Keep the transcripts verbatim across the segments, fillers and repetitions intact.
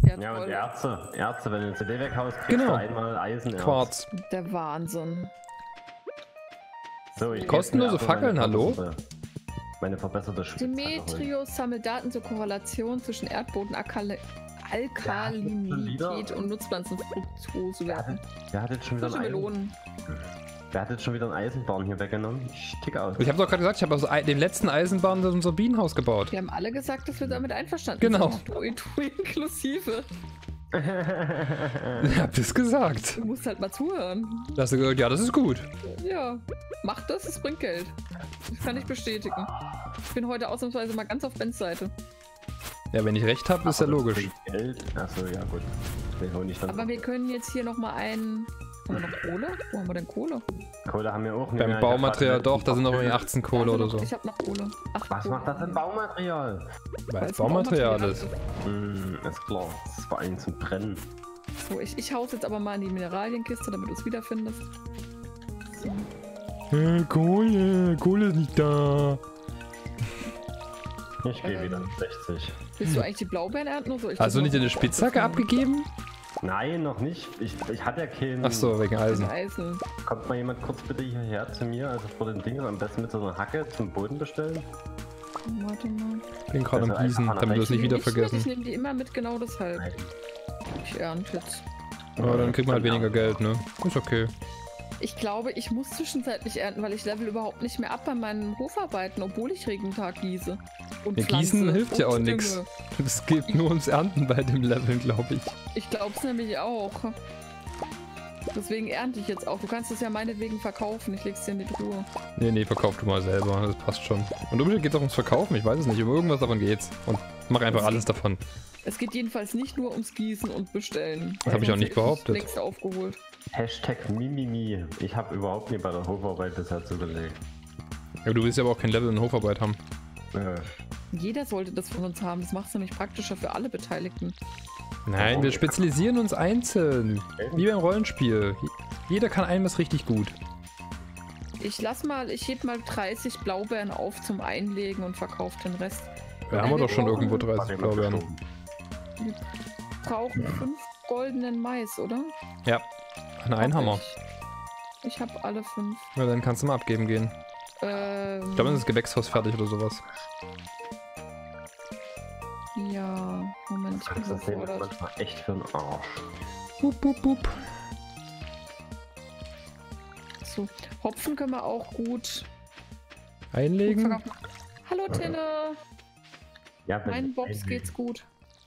Ja, und Erzrolle. Erze. Erze, wenn du C D weghaust, kriegst Genau. du einmal Eisenerz. Quarz. Der Wahnsinn. So, ich Kostenlose geb mir aber Fackeln, meine hallo? verbesserte- Meine verbesserte Spitzhacke holen. Demetrius sammelt Daten zur Korrelation zwischen Erdboden, Alkali Alkalinität wieder- und Nutzpflanzenfruktose. Wer hat, wer hat jetzt schon wieder Frische ein Eisen, Melonen. wer hat jetzt schon wieder einen Eisenbahn hier weggenommen? Ich tick aus. Ich habe doch gerade gesagt, ich habe aus ei- den letzten Eisenbahn unser Bienenhaus gebaut. Wir haben alle gesagt, dass wir damit einverstanden Genau. sind. Du, du inklusive. Ich hab das gesagt. Du musst halt mal zuhören. Da hast du gesagt, ja, das ist gut. Ja, mach das, es bringt Geld. Das kann ich bestätigen. Ich bin heute ausnahmsweise mal ganz auf Bens Seite. Ja, wenn ich recht habe, ist ja logisch. Geld. Achso, ja gut. Den hol ich dann. Aber wir können jetzt hier nochmal einen... Haben wir noch Kohle? Wo haben wir denn Kohle? Kohle haben wir auch nicht Beim mehr. Baumaterial Ich hab doch, da sind noch irgendwie achtzehn Kohle Also oder noch, so. Ich hab noch Kohle. Ach, Was Kohle. macht das denn Baumaterial? Weil Weil es Baumaterial ist. Hm, ist klar. Das ist vor allem zum Brennen. So, ich, ich hau's jetzt aber mal in die Mineralienkiste, damit du es wiederfindest. So. Äh, Kohle, Kohle ist nicht da. Ich gehe Ähm. wieder sechzig. Willst du eigentlich die Blaubeeren ernten oder soll ich Hast du das nicht noch- deine Spitzhacke abgegeben? Nein, noch nicht. Ich, ich hatte ja keinen. Ach so, wegen Eisen. Eisen. Kommt mal jemand kurz bitte hierher zu mir, also vor den Ding, am besten mit so einer Hacke zum Boden bestellen? Warte mal. Bin gerade Also am Gießen, einfach damit du es nicht Ich wieder nehm die mit, vergessen. Ich nehme die immer mit, genau deshalb. Nein. Ich ernte jetzt. Aber dann kriegt man halt weniger Geld, ne? Ist okay. Ich glaube, ich muss zwischenzeitlich ernten, weil ich level überhaupt nicht mehr ab bei meinen Hofarbeiten, obwohl ich jeden Tag gieße. Und Ja, Gießen pflanze hilft ja und auch dünge. nix. Es geht nur ums Ernten bei dem Level, glaube ich. Ich glaube es nämlich auch. Deswegen ernte ich jetzt auch. Du kannst es ja meinetwegen verkaufen. Ich leg's dir in die Truhe. Nee, nee, verkauf du mal selber, das passt schon. Und umgekehrt geht es auch ums Verkaufen, ich weiß es nicht, um irgendwas davon geht's. Und mach einfach alles davon. Es geht jedenfalls nicht nur ums Gießen und Bestellen. Das hab ich auch nicht behauptet. Längst aufgeholt. Hashtag Mimimi. Ich habe überhaupt nie bei der Hofarbeit bisher zugelegt. Ja, du willst ja aber auch kein Level in Hofarbeit haben. Äh, Jeder sollte das von uns haben. Das macht es nämlich praktischer für alle Beteiligten. Nein, wir spezialisieren uns einzeln. Wie beim Rollenspiel. Jeder kann einem was richtig gut. Ich lass mal, ich heb mal dreißig Blaubeeren auf zum Einlegen und verkaufe den Rest. Wir haben wir wir doch schon brauchen- irgendwo war dreißig jemand Blaubeeren. gestorben? Wir brauchen fünf goldenen Mais, oder? Ja, ein Einhammer. Ich, ich habe alle fünf. Ja, dann kannst du mal abgeben gehen. Ähm, Ich glaube, dann ist das Gewächshaus fertig oder sowas. ja, Moment, ich bin Das System ist überfordert. manchmal echt für den Arsch. Bup, bup, bup. So, Hopfen können wir auch gut, gut Einlegen. verkaufen. Hallo Tenne, Ja, wenn meinen ich Bobs einlege. geht's gut.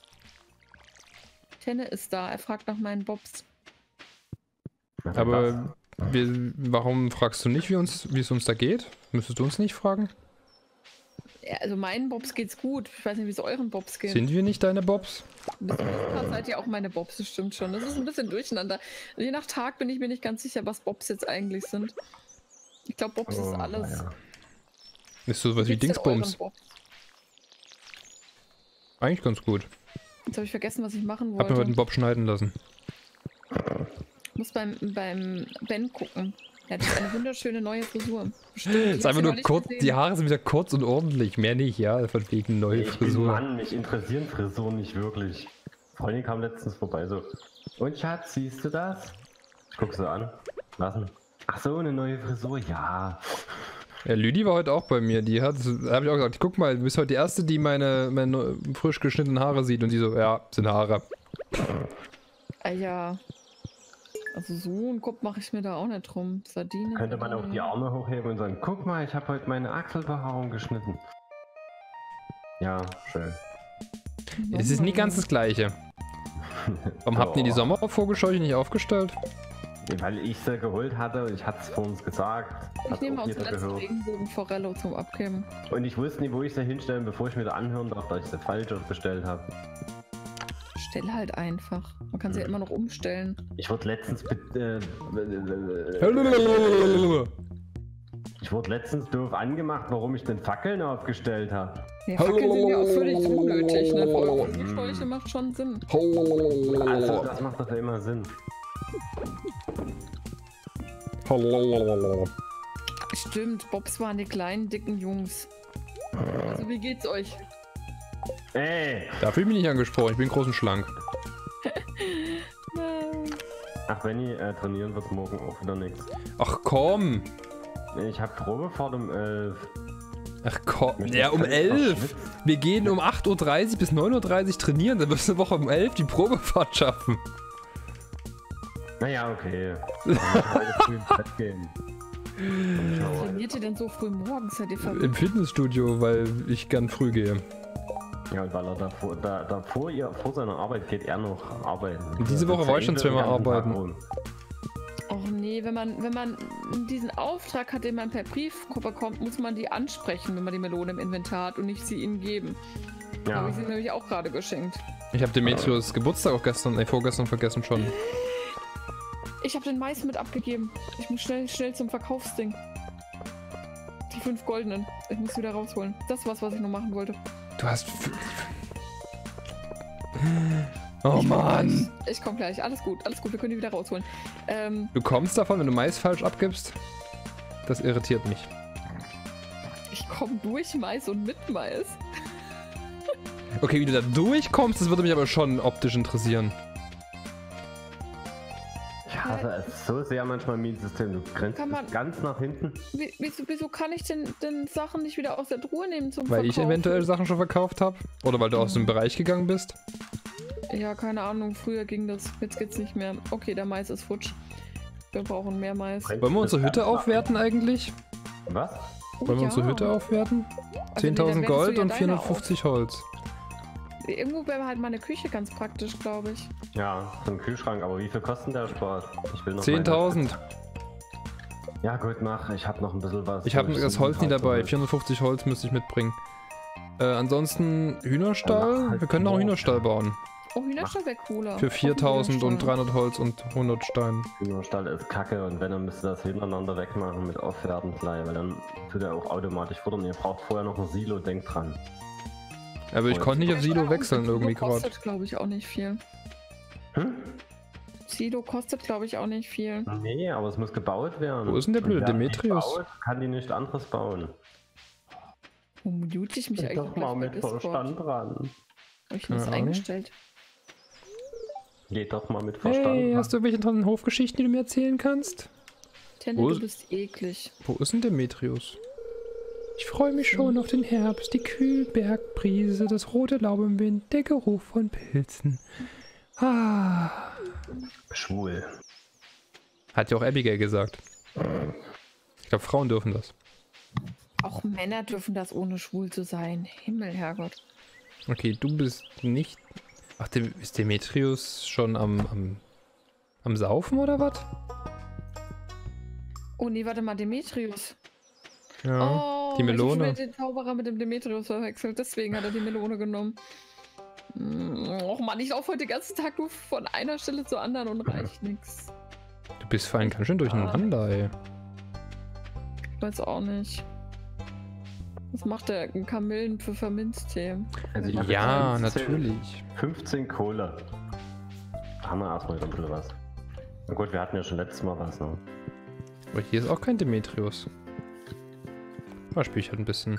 Tenne ist da, er fragt nach meinen Bobs. Was ist das? Aber wir, warum fragst du nicht, wie uns, wie es uns da geht? Müsstest du uns nicht fragen? Ja, also meinen Bobs geht's gut. Ich weiß nicht, wie es euren Bobs geht. Sind wir nicht deine Bobs? Bis zum Part seid ihr auch meine Bobs, das stimmt schon. Das ist ein bisschen durcheinander. Je nach Tag bin ich mir nicht ganz sicher, was Bobs jetzt eigentlich sind. Ich glaube, Bobs Oh, ist alles. ja. Ist sowas wie Geht's denn euren Dingsbums? Bobs? Eigentlich ganz gut. Jetzt habe ich vergessen, was ich machen Hab mir heute wollte. einen Bob schneiden lassen. Ich muss beim, beim Ben gucken. Er hat eine wunderschöne neue Frisur. Bestimmt. Ich Ist hab einfach sie nur noch nicht kurz, gesehen. die Haare sind wieder kurz und ordentlich, mehr nicht, ja, von wegen neue Ich bin Frisur. Mann, mich interessieren Frisuren nicht wirklich. Freundin kam letztens vorbei, so. Und Schatz, siehst du das? Ich guck sie an. Lassen. Ach so, eine neue Frisur, ja. Ja, Lüdi war heute auch bei mir, die hat, habe ich auch gesagt, guck mal, du bist heute die erste, die meine, meine frisch geschnittenen Haare sieht und die so, ja, sind Haare. Ah ja. Also so einen Kopf mache ich mir da auch nicht drum. Sardinen. Könnte man auch die Sardinen. Arme hochheben und sagen, guck mal, ich habe heute meine Achselbehaarung geschnitten. Ja, schön. Es ist nie ganz das Gleiche. Warum habt ihr die Oh. Sommervogelscheuche nicht aufgestellt? Weil ich sie geholt hatte und ich hatte es vor uns gesagt. Ich Hat nehme auch unsere jeder letzte gehört. Regenbogenforello zum Abgeben. Und ich wusste nicht, wo ich sie hinstellen, bevor ich mir da anhören darf, dass ich sie falsch bestellt habe. Stell halt einfach. Man kann sie ja immer noch umstellen. Ich wurde letztens be- äh, äh, ich wurde letztens doof angemacht, warum ich den Fackeln aufgestellt habe. Ja, Fackeln sind ja auch völlig unnötig. Ne? Vogelscheuche macht schon Sinn. Also, das macht doch immer Sinn. Stimmt, Bobs waren die kleinen, dicken Jungs. Also wie geht's euch? Ey, Dafür bin ich nicht angesprochen, ich bin groß und schlank. Ach, Benni, äh, trainieren wird morgen auch wieder nichts. Ach komm. Ich hab Probefahrt um elf. Ach komm. Mich Ja, das um alles elf. verschwitzt. Wir gehen um acht Uhr dreißig bis neun Uhr dreißig trainieren. Dann wirst du eine Woche um elf die Probefahrt schaffen. Naja, okay. Dann muss ich heute früh ins Bett gehen. Was trainiert ihr denn so früh morgens? Seid ihr verrückt? Im Fitnessstudio, weil ich gern früh gehe. Ja, und weil er davor, da, davor ihr, vor seiner Arbeit geht er noch arbeiten. Und diese Woche war ich schon zweimal arbeiten. Och nee, wenn man, wenn man diesen Auftrag hat, den man per Brief bekommt, muss man die ansprechen, wenn man die Melone im Inventar hat und nicht sie ihnen geben. Ja. Habe ich sie nämlich auch gerade geschenkt. Ich habe Demetrios Geburtstag auch gestern, nee, vorgestern vergessen schon. Ich habe den Mais mit abgegeben. Ich muss schnell, schnell zum Verkaufsding. Die fünf goldenen. Ich muss wieder rausholen. Das war's, was ich noch machen wollte. Du hast... Oh ich Mann! Komm ich komm gleich. Alles gut, alles gut. Wir können die wieder rausholen. Ähm, Du kommst davon, wenn du Mais falsch abgibst? Das irritiert mich. ich komme durch Mais und mit Mais. Okay, wie du da durchkommst, das würde mich aber schon optisch interessieren. Ich hasse es so sehr manchmal im Mietsystem. Du grenzt Kann man- bis ganz nach hinten. Wie, wieso, wieso kann ich denn, denn Sachen nicht wieder aus der Truhe nehmen zum Weil ich Verkaufen? eventuell Sachen schon verkauft habe? Oder weil du aus dem Bereich gegangen bist? Ja, keine Ahnung. Früher ging das. Jetzt geht's nicht mehr. Okay, der Mais ist futsch. Wir brauchen mehr Mais. Bringt Wollen wir bis unsere Hütte ganz nach aufwerten eigentlich? hinten. Was? Oh, Wollen wir ja. unsere Hütte aufwerten? Also, nee, dann zehntausend wertest du Gold ja und deine vierhundertfünfzig Holz. auf. Irgendwo wäre halt meine Küche ganz praktisch, glaube ich. Ja, so ein Kühlschrank. Aber wie viel kostet der Spaß? Ich will noch zehntausend. meine- Ja gut, mach. Ich hab noch ein bisschen was. Ich habe wo das so Holz nie halt dabei. so- vierhundertfünfzig Holz müsste ich mitbringen. Äh, ansonsten Hühnerstall? Ja, mach halt Wir können auch einen morgen. Hühnerstall bauen. Oh, Hühnerstall wäre cooler. Für Auf den viertausend und Hühnerstall. dreihundert Holz und hundert Stein. Der Stall ist kacke und wenn, dann müsst ihr das hintereinander wegmachen mit Aufwerten gleich, weil dann tut er auch automatisch futtern. Ihr braucht vorher noch ein Silo, denkt dran. Aber ich Und- konnte nicht auf Silo Ja, wechseln und irgendwie Silo gerade. kostet, glaube ich, auch nicht viel. Hm? Silo kostet, glaube ich, auch nicht viel. Nee, aber es muss gebaut werden. Wo ist denn der blöde Und wer Demetrius? nicht baut, kann die nicht anderes bauen. Wo mute ich mich Denk eigentlich doch mal gleich bei mit Discord? Verstand dran. Hab ich das Ja. eingestellt? Geht doch mal mit Verstand Hey, dran. hast du irgendwelche interessanten Hofgeschichten, die du mir erzählen kannst? Tenne, Wo du ist- bist eklig. Wo ist denn Demetrius? Ich freue mich schon auf den Herbst, die Kühlbergbrise, das rote Laub im Wind, der Geruch von Pilzen. Ah. Schwul. Hat ja auch Abigail gesagt. Ich glaube, Frauen dürfen das. Auch Männer dürfen das, ohne schwul zu sein. Himmel, Herrgott. Okay, du bist nicht... Ach, Dem- ist Demetrius schon am, am, am Saufen oder was? Oh nee, warte mal, Demetrius. Ja, Oh, die Ich Melone. habe den Zauberer mit dem Demetrius verwechselt, deswegen hat er die Melone genommen. Mm, Och Mann, ich laufe heute den ganzen Tag nur von einer Stelle zur anderen und reicht nix. Du bist vor allem ganz schön durcheinander, ey. Ich weiß auch nicht. Was macht der Kamillen für Verminztee? Also ich hab Ja, jetzt fünfzehn natürlich. fünfzehn Kohle. Da haben wir erstmal wieder ein bisschen was. Na gut, wir hatten ja schon letztes Mal was, ne? Aber hier ist auch kein Demetrius. Da spiele ich halt ein bisschen.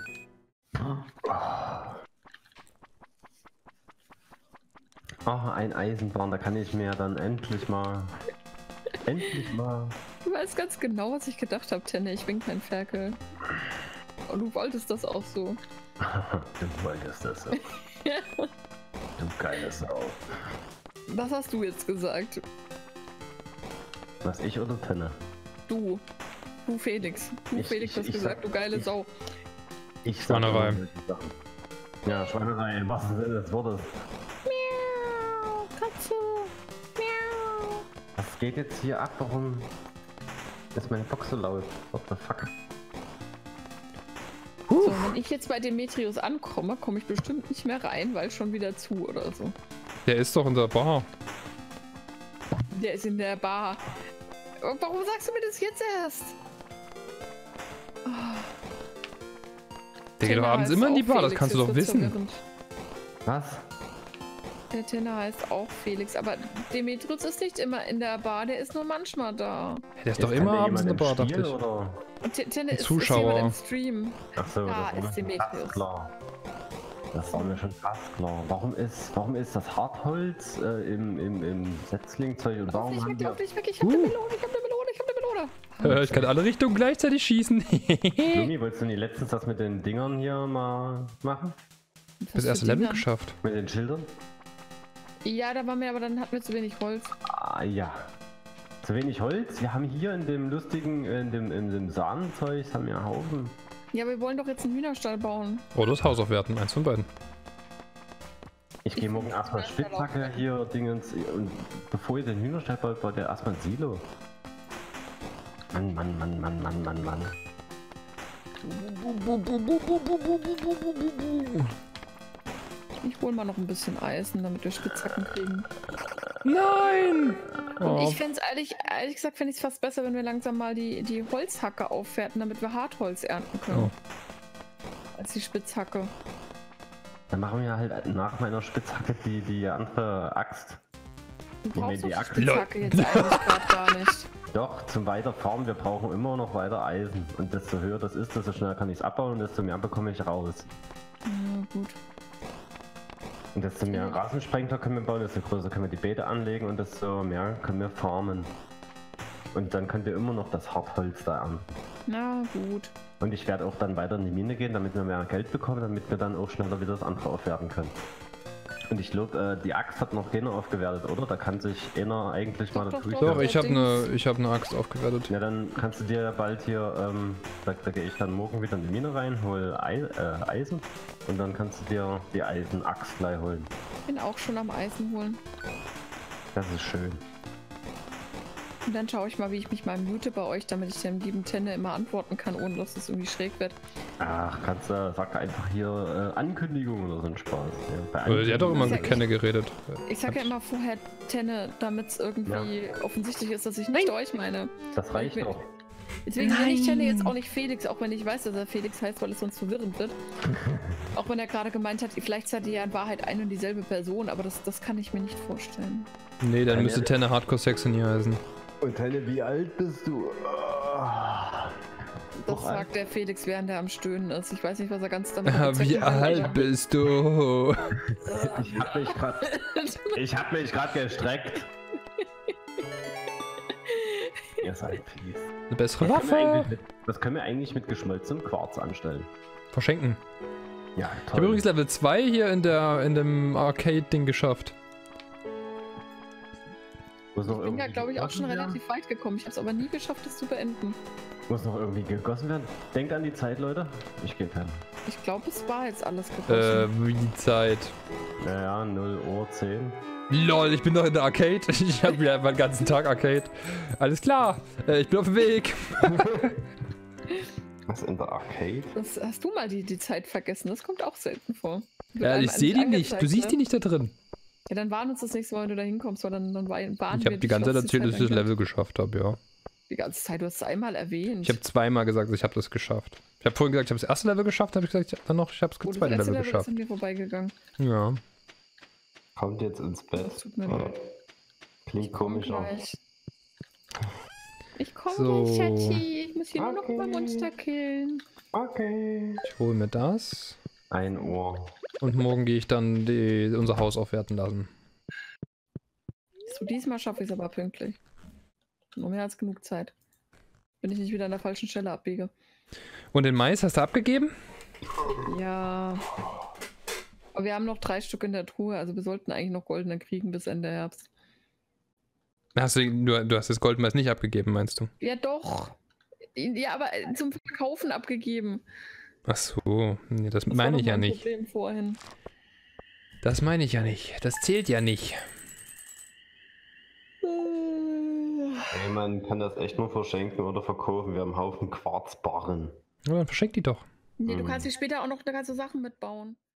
Oh, ein Eisenbahn, da kann ich mir dann endlich mal. Endlich mal. Du weißt ganz genau, was ich gedacht habe, Tenne. Ich bin kein Ferkel. Und du wolltest das auch so. Du wolltest das so. Du geile Sau. Was hast du jetzt gesagt? Was, ich oder Tenne? Du. Du Felix. Du Ich- Felix ich- hast ich gesagt, sag- du geile ich- Sau. Ich sag Schweinerei. immer solche Sachen. Ja, Schweinerei, im wahrsten Sinne des Wortes. Miau, Katze. Miau. Was geht jetzt hier ab? Warum ist mein Box so laut? What the fuck? So, wenn ich jetzt bei Demetrius ankomme, komme ich bestimmt nicht mehr rein, weil schon wieder zu oder so. Der ist doch in der Bar. Der ist in der Bar. Aber warum sagst du mir das jetzt erst? Oh, Der geht doch Tenner abends heißt immer in die auch Bar, das Felix, kannst du jetzt doch wird's wissen. verwirrend. Was? Der Tenner heißt auch Felix, aber Demetrius ist nicht immer in der Bar, der ist nur manchmal da. Der ist doch Jetzt immer kann der abends in der Bar, jemand im dachte Spiel, ich. Oder? Und T- Tenne Ein ist, ist Zuschauer. jemand im Stream. Ach so, Da das ist ist Demetrius. ganz klar. Das war mir schon fast klar. Warum ist, warum ist das Hartholz äh, im, im, im Setzlingzeug und warum Ich haben weg, wir... lauf nicht weg, ich hab eine Melone, ich hab eine Melone, ich hab eine Melone. Äh, ich kann alle Richtungen gleichzeitig schießen. Lumi, wolltest du nie letztens das mit den Dingern hier mal machen? Das erste Level geschafft. Mit den Schildern? Ja, da waren wir, aber dann hatten wir zu wenig Holz. Ah ja. Zu wenig Holz? Wir haben hier in dem lustigen, in dem, in dem Sahnenzeug, haben wir einen Haufen. Ja, wir wollen doch jetzt einen Hühnerstall bauen. Oder das Haus aufwerten, eins von beiden. Ich gehe morgen erstmal Spitzhacke hier Dingens und bevor ihr den Hühnerstall baut, baut ihr erstmal ein Silo. Mann, Mann, Mann, Mann, Mann, Mann, Mann. Ich hol mal noch ein bisschen Eisen, damit wir Spitzhacken kriegen. Nein! Und Oh. ich fände es ehrlich, ehrlich gesagt, fände ich es fast besser, wenn wir langsam mal die, die Holzhacke aufwerten, damit wir Hartholz ernten können. Oh. Als die Spitzhacke. Dann machen wir halt nach meiner Spitzhacke die, die andere Axt. Du Nee, brauchst die doch die Axt- Spitzhacke jetzt eigentlich gerade gar nicht. Doch, zum Weiterfahren, wir brauchen immer noch weiter Eisen. Und desto höher das ist, desto schneller kann ich es abbauen und desto mehr bekomme ich raus. Ja, gut. Und desto mehr Ja. Rasensprengler können wir bauen, desto größer können wir die Beete anlegen und desto mehr können wir farmen. Und dann könnt ihr immer noch das Hartholz da ernten. Na gut. Und ich werde auch dann weiter in die Mine gehen, damit wir mehr Geld bekommen, damit wir dann auch schneller wieder das andere aufwerten können. Und ich glaube, äh, die Axt hat noch keiner aufgewertet, oder? Da kann sich einer eigentlich mal Doch, dazu doch, Doch, Ja. ich habe eine ich hab ne Axt aufgewertet. Ja, dann kannst du dir bald hier, ähm, da, da gehe ich dann morgen wieder in die Mine rein, hol Ei, äh, Eisen und dann kannst du dir die Eisenaxt gleich holen. Bin auch schon am Eisen holen. Das ist schön. Und dann schaue ich mal, wie ich mich mal mute bei euch, damit ich dem lieben Tenne immer antworten kann, ohne dass es irgendwie schräg wird. Ach, kannst du, sag einfach hier äh, Ankündigung oder so ein Spaß. Ja, bei Äh, Sie hat doch immer Das mit ist ja Kenne geredet. Ich sag ja immer vorher Tenne, damit es irgendwie offensichtlich ist, dass ich nicht euch meine. Das reicht Ich- doch. Deswegen nenne ich Nein. Tenne jetzt auch nicht Felix, auch wenn ich weiß, dass er Felix heißt, weil es sonst verwirrend wird. Auch wenn er gerade gemeint hat, vielleicht seid ihr ja in Wahrheit eine und dieselbe Person, aber das, das kann ich mir nicht vorstellen. Nee, dann Nein, müsste ja. Tenne Hardcore Saxony heißen. Und Tenne, wie alt bist du? Ah. Das Doch, sagt der Felix, während er am Stöhnen ist. Ich weiß nicht, was er ganz damit Ah, bezwecken wie will, alt aber- bist du? Ich hab mich grad, ich hab mich grad gestreckt. Ihr seid fies. Eine bessere Was können, wir Waffe? eigentlich mit, was können wir eigentlich mit geschmolzenem Quarz anstellen? Verschenken. Ja, Ich habe übrigens Level zwei hier in der in dem Arcade-Ding geschafft. Muss noch Ich bin ja, irgendwie glaube ich, auch schon gegossen werden? relativ weit gekommen. Ich habe es aber nie geschafft, es zu beenden. Muss noch irgendwie gegossen werden. Denkt an die Zeit, Leute. Ich gehe pennen. Ich glaube, es war jetzt alles Äh, gegossen. wie die Zeit. Naja, null Uhr zehn. Lol, ich bin doch in der Arcade. Ich habe ja meinen ganzen Tag Arcade. Alles klar, äh, ich bin auf dem Weg. Was in der Arcade? Das, hast du mal die, die Zeit vergessen? Das kommt auch selten vor. Wird Ja, einem ich sehe die nicht. angezeigt, Du siehst ne? die nicht da drin. Ja, dann warn uns das nächste Mal, wenn du da hinkommst, weil dann, dann waren Ich wir habe die ganze Zeit was erzählt, dass ich das angeht. Level geschafft habe, ja. Die ganze Zeit, du hast es einmal erwähnt. Ich habe zweimal gesagt, ich habe das geschafft. Ich habe vorhin gesagt, ich habe das erste Level geschafft, habe ich gesagt, ich hab dann noch, ich habe oh, das das zweite erste Level Level ist geschafft. an mir vorbeigegangen. Ja. Kommt jetzt ins Das Bett. tut mir Ja. leid. Klingt Komm komisch auch. gleich. Ich komme So. gleich, Schatzi. Ich muss hier nur noch Okay. mal Monster killen. Okay. Ich hole mir das. Ein Uhr. Und morgen gehe ich dann die, unser Haus aufwerten lassen. So, diesmal schaffe ich es aber pünktlich. Noch mehr als genug Zeit. Wenn ich nicht wieder an der falschen Stelle abbiege. Und den Mais hast du abgegeben? Ja. Aber wir haben noch drei Stück in der Truhe, also wir sollten eigentlich noch goldene kriegen bis Ende Herbst. Hast du, du, du hast das Goldmais nicht abgegeben, meinst du? Ja, doch. Ja, aber zum Verkaufen abgegeben. Ach so, nee, das, Das meine war ich doch ja mein nicht. Problem vorhin. Das meine ich ja nicht. Das zählt ja nicht. Ey, man kann das echt nur verschenken oder verkaufen. Wir haben einen Haufen Quarzbarren. Ja, dann verschenk die doch. Nee, du Hm. kannst dir später auch noch eine ganze Sachen mitbauen.